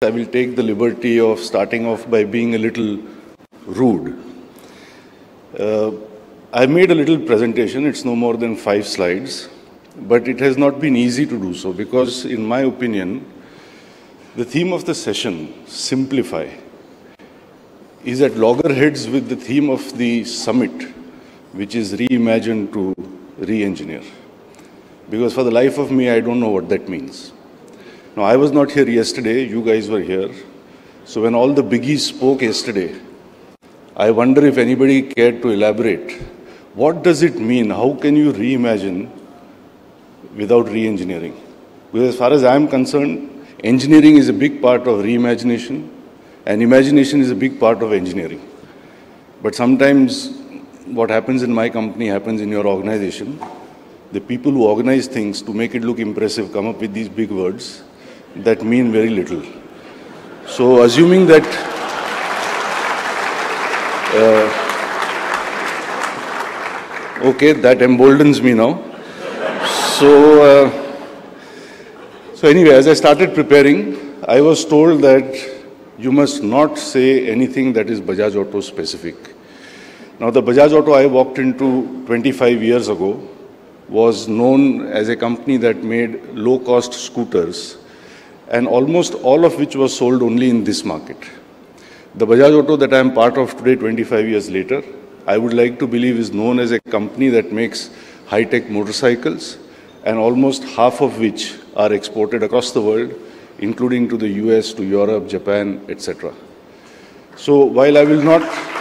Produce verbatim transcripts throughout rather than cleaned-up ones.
I will take the liberty of starting off by being a little rude. Uh, I made a little presentation. It's no more than five slides, but it has not been easy to do so because, in my opinion, the theme of the session, Simplify, is at loggerheads with the theme of the summit, which is Reimagine to Re-engineer. Because for the life of me, I don't know what that means. Now, I was not here yesterday, you guys were here. So when all the biggies spoke yesterday, I wonder if anybody cared to elaborate. What does it mean? How can you reimagine without re-engineering? Because as far as I am concerned, engineering is a big part of reimagination, and imagination is a big part of engineering. But sometimes what happens in my company happens in your organization. The people who organize things to make it look impressive come up with these big words that mean very little. So assuming that uh, okay, that emboldens me now. So, uh, so anyway, as I started preparing, I was told that you must not say anything that is Bajaj Auto specific. Now, the Bajaj Auto I walked into twenty-five years ago was known as a company that made low-cost scooters, and almost all of which was sold only in this market. The Bajaj Auto that I am part of today, twenty-five years later, I would like to believe is known as a company that makes high-tech motorcycles, and almost half of which are exported across the world, including to the U S, to Europe, Japan, et cetera. So while I will not,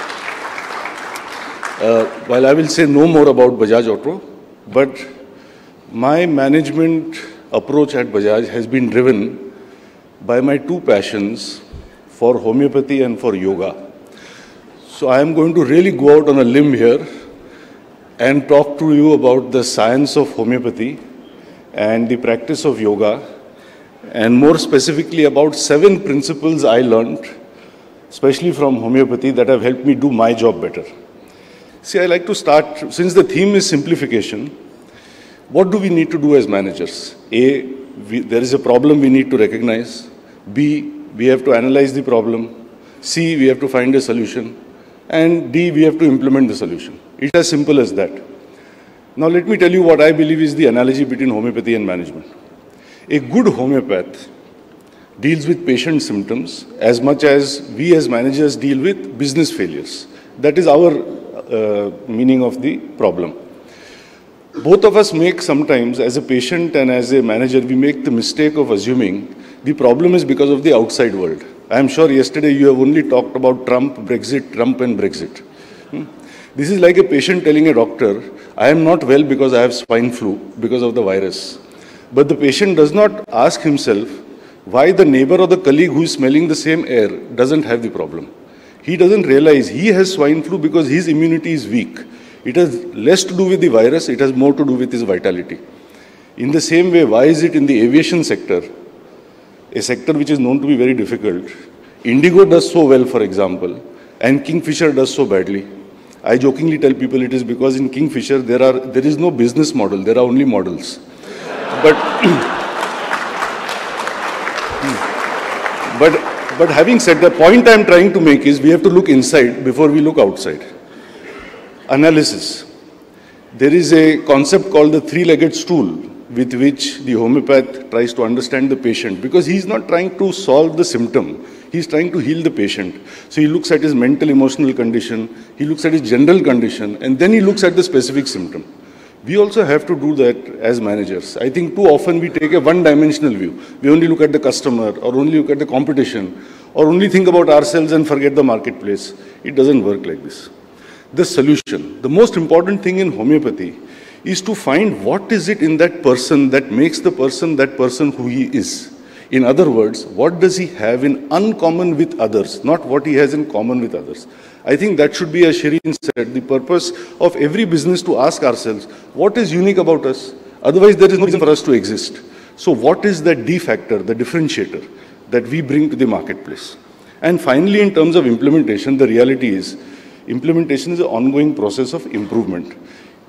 uh, while I will say no more about Bajaj Auto, but my management approach at Bajaj has been driven by my two passions for homeopathy and for yoga. So I am going to really go out on a limb here and talk to you about the science of homeopathy and the practice of yoga, and more specifically about seven principles I learned, especially from homeopathy, that have helped me do my job better. See, I like to start, since the theme is simplification, what do we need to do as managers? A, we, there is a problem we need to recognize. B, we have to analyze the problem. C, we have to find a solution. And D, we have to implement the solution. It's as simple as that. Now let me tell you what I believe is the analogy between homeopathy and management. A good homeopath deals with patient symptoms as much as we as managers deal with business failures. That is our uh, meaning of the problem. Both of us make sometimes, as a patient and as a manager, we make the mistake of assuming the problem is because of the outside world. I am sure yesterday you have only talked about Trump, Brexit, Trump and Brexit. Hmm? This is like a patient telling a doctor, I am not well because I have swine flu, because of the virus. But the patient does not ask himself why the neighbor or the colleague who is smelling the same air doesn't have the problem. He doesn't realize he has swine flu because his immunity is weak. It has less to do with the virus, it has more to do with his vitality. In the same way, why is it in the aviation sector, a sector which is known to be very difficult, Indigo does so well, for example, and Kingfisher does so badly? I jokingly tell people it is because in Kingfisher there are there is no business model, there are only models. But, but, but having said the point I am trying to make is we have to look inside before we look outside. Analysis. There is a concept called the three-legged stool with which the homeopath tries to understand the patient, because he is not trying to solve the symptom, he is trying to heal the patient. So he looks at his mental emotional condition, he looks at his general condition, and then he looks at the specific symptom. We also have to do that as managers. I think too often we take a one-dimensional view. We only look at the customer, or only look at the competition, or only think about ourselves and forget the marketplace. It doesn't work like this. The solution, the most important thing in homeopathy is to find what is it in that person that makes the person that person who he is. In other words, what does he have in uncommon with others, not what he has in common with others. I think that should be, as Shireen said, the purpose of every business to ask ourselves, what is unique about us? Otherwise, there is no reason for us to exist. So what is that D factor, the differentiator that we bring to the marketplace? And finally, in terms of implementation, the reality is, implementation is an ongoing process of improvement.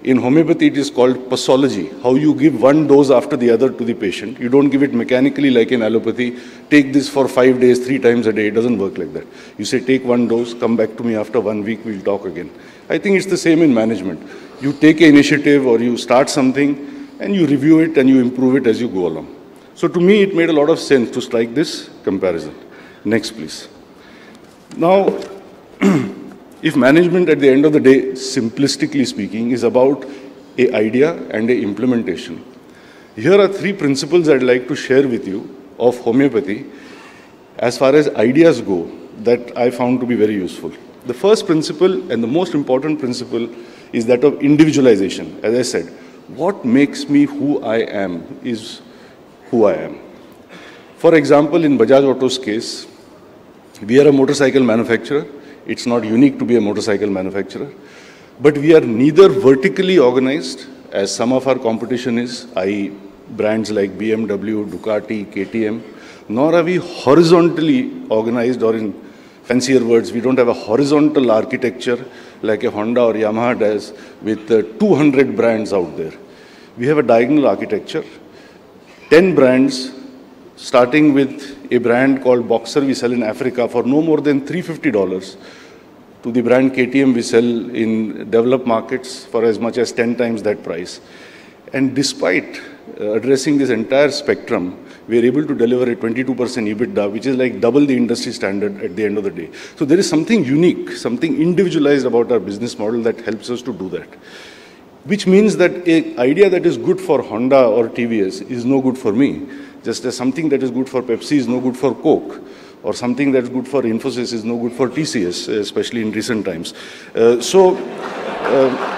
In homeopathy, it is called posology, how you give one dose after the other to the patient. You don't give it mechanically like in allopathy. Take this for five days, three times a day. It doesn't work like that. You say, take one dose, come back to me after one week, we'll talk again. I think it's the same in management. You take an initiative or you start something and you review it and you improve it as you go along. So to me, it made a lot of sense to strike this comparison. Next, please. Now, if management at the end of the day, simplistically speaking, is about an idea and an implementation, here are three principles I'd like to share with you of homeopathy as far as ideas go that I found to be very useful. The first principle and the most important principle is that of individualization. As I said, what makes me who I am is who I am. For example, in Bajaj Auto's case, we are a motorcycle manufacturer. It's not unique to be a motorcycle manufacturer. But we are neither vertically organized, as some of our competition is, that is brands like B M W, Ducati, K T M, nor are we horizontally organized, or in fancier words, we don't have a horizontal architecture like a Honda or Yamaha does with uh, two hundred brands out there. We have a diagonal architecture, ten brands, starting with a brand called Boxer we sell in Africa for no more than three hundred fifty dollars, to the brand K T M we sell in developed markets for as much as ten times that price. And despite uh, addressing this entire spectrum, we are able to deliver a twenty-two percent EBITDA, which is like double the industry standard at the end of the day. So there is something unique, something individualized about our business model that helps us to do that. Which means that an idea that is good for Honda or T V S is no good for me. Just as something that is good for Pepsi is no good for Coke, or something that's good for Infosys is no good for T C S, especially in recent times. Uh, so, uh,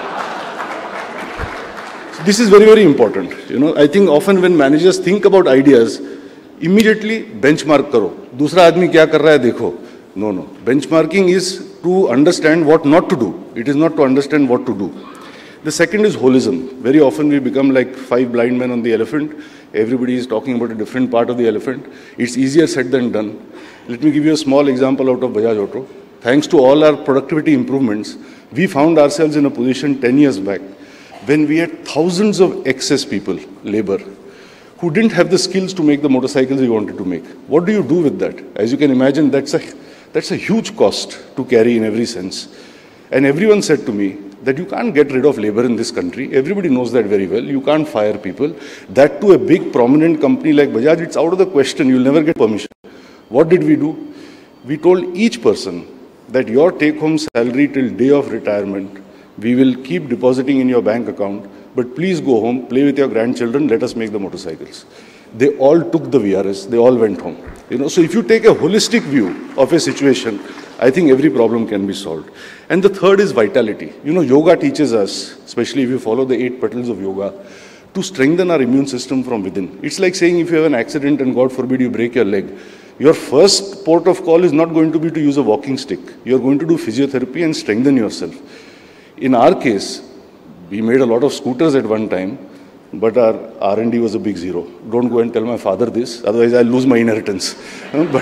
this is very, very important. You know, I think often when managers think about ideas, immediately benchmark karo. Dusra aadmi kya kar raha hai dekho. No, no. Benchmarking is to understand what not to do. It is not to understand what to do. The second is holism. Very often we become like five blind men on the elephant. Everybody is talking about a different part of the elephant. It's easier said than done. Let me give you a small example out of Bajaj Auto. Thanks to all our productivity improvements, we found ourselves in a position ten years back when we had thousands of excess people, labor, who didn't have the skills to make the motorcycles we wanted to make. What do you do with that? As you can imagine, that's a, that's a huge cost to carry in every sense. And everyone said to me that you can't get rid of labor in this country. Everybody knows that very well. You can't fire people. That to a big prominent company like Bajaj, it's out of the question. You'll never get permission. What did we do? We told each person that your take-home salary till day of retirement, we will keep depositing in your bank account, but please go home, play with your grandchildren, let us make the motorcycles. They all took the V R S, they all went home. You know, so if you take a holistic view of a situation, I think every problem can be solved. And the third is vitality. You know, yoga teaches us, especially if you follow the eight petals of yoga, to strengthen our immune system from within. It's like saying if you have an accident and God forbid you break your leg, your first port of call is not going to be to use a walking stick. You're going to do physiotherapy and strengthen yourself. In our case, we made a lot of scooters at one time, but our R and D was a big zero. Don't go and tell my father this, otherwise I'll lose my inheritance. but,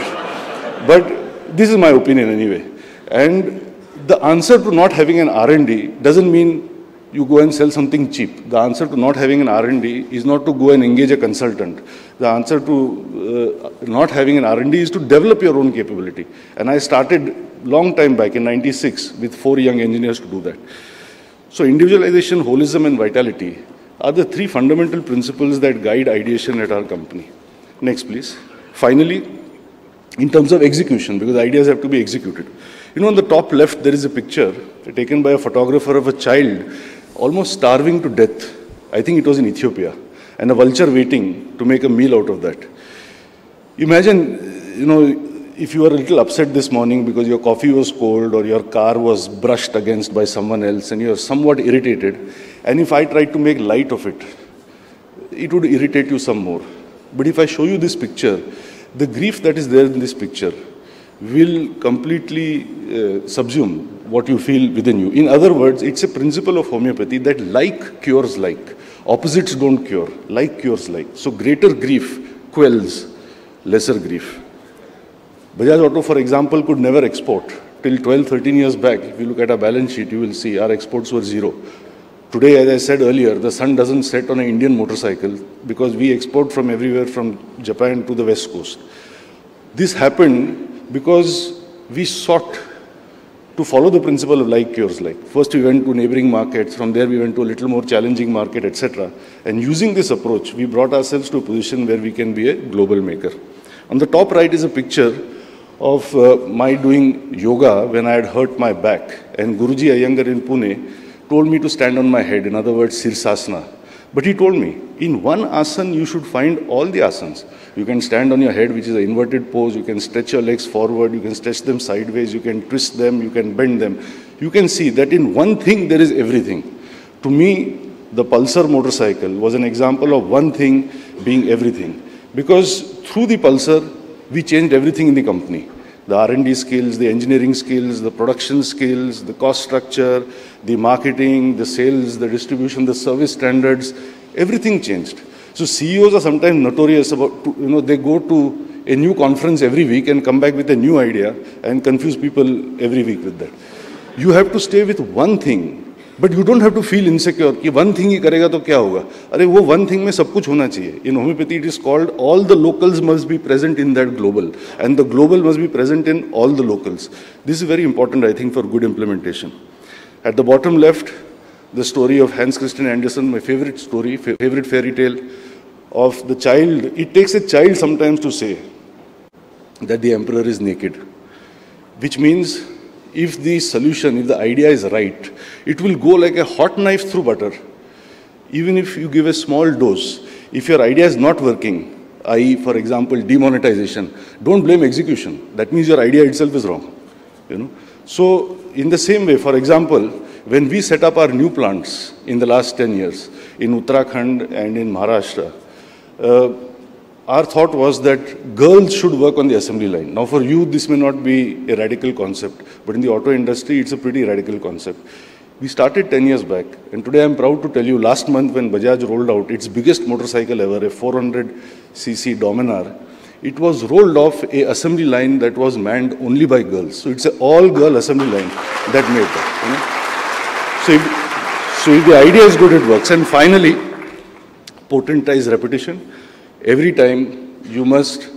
but this is my opinion anyway. And the answer to not having an R and D doesn't mean you go and sell something cheap. The answer to not having an R and D is not to go and engage a consultant. The answer to uh, not having an R and D is to develop your own capability. And I started long time back in ninety-six with four young engineers to do that. So individualization, holism and vitality are the three fundamental principles that guide ideation at our company. Next, please. Finally, in terms of execution, because ideas have to be executed. You know, on the top left, there is a picture taken by a photographer of a child almost starving to death. I think it was in Ethiopia. And a vulture waiting to make a meal out of that. Imagine, you know, if you were a little upset this morning because your coffee was cold or your car was brushed against by someone else and you're somewhat irritated, and if I tried to make light of it, it would irritate you some more. But if I show you this picture, the grief that is there in this picture will completely uh, subsume what you feel within you. In other words, it's a principle of homeopathy that like cures like. Opposites don't cure, like cures like. So greater grief quells lesser grief. Bajaj Auto, for example, could never export. Till twelve, thirteen years back, if you look at our balance sheet, you will see our exports were zero. Today, as I said earlier, the sun doesn't set on an Indian motorcycle because we export from everywhere from Japan to the West Coast. This happened because we sought to follow the principle of like cures like. First we went to neighboring markets, from there we went to a little more challenging market, et cetera. And using this approach, we brought ourselves to a position where we can be a global maker. On the top right is a picture of uh, my doing yoga when I had hurt my back. And Guruji Iyengar in Pune told me to stand on my head, in other words, Sirsasana. But he told me, in one asana, you should find all the asanas. You can stand on your head, which is an inverted pose. You can stretch your legs forward. You can stretch them sideways. You can twist them. You can bend them. You can see that in one thing, there is everything. To me, the Pulsar motorcycle was an example of one thing being everything. Because through the Pulsar, we changed everything in the company. The R and D skills, the engineering skills, the production skills, the cost structure, the marketing, the sales, the distribution, the service standards, everything changed. So C E Os are sometimes notorious about, you know, they go to a new conference every week and come back with a new idea and confuse people every week with that. You have to stay with one thing, but you don't have to feel insecure कि one thing ही करेगा तो क्या होगा? अरे वो one thing में सब कुछ होना चाहिए. In homeopathy, it is called all the locals must be present in that global, and the global must be present in all the locals. This is very important, I think, for good implementation. At the bottom left, the story of Hans Christian Andersen, my favorite story, favorite fairy tale of the child. It takes a child sometimes to say that the emperor is naked, which means if the solution, if the idea is right, it will go like a hot knife through butter. Even if you give a small dose, if your idea is not working, that is, for example, demonetization, don't blame execution. That means your idea itself is wrong. You know? So, in the same way, for example, when we set up our new plants in the last ten years, in Uttarakhand and in Maharashtra, uh, our thought was that girls should work on the assembly line. Now for you, this may not be a radical concept, but in the auto industry, it's a pretty radical concept. We started ten years back, and today I'm proud to tell you, last month when Bajaj rolled out its biggest motorcycle ever, a four hundred c c Dominar, it was rolled off a assembly line that was manned only by girls. So it's an all-girl assembly line that made that. You know? So, if, so if the idea is good, it works. And finally, potentize repetition. Every time you must,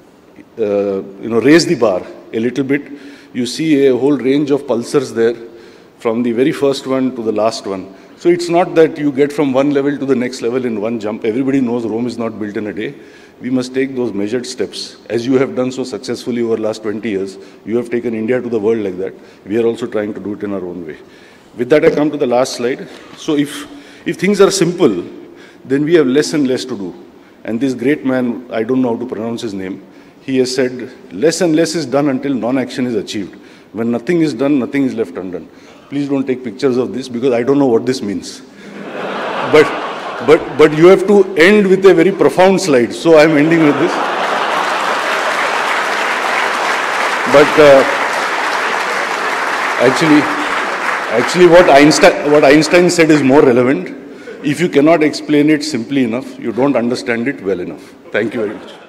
uh, you know, raise the bar a little bit. You see a whole range of pulsars there, from the very first one to the last one. So it's not that you get from one level to the next level in one jump. Everybody knows Rome is not built in a day. We must take those measured steps. As you have done so successfully over the last twenty years, you have taken India to the world like that. We are also trying to do it in our own way. With that, I come to the last slide. So if, if things are simple, then we have less and less to do. And this great man, I don't know how to pronounce his name, he has said, less and less is done until non-action is achieved. When nothing is done, nothing is left undone. Please don't take pictures of this because I don't know what this means. but, but, but you have to end with a very profound slide. So I'm ending with this. But uh, actually, actually what Einstein, what Einstein said is more relevant. If you cannot explain it simply enough, you don't understand it well enough. Thank you very much.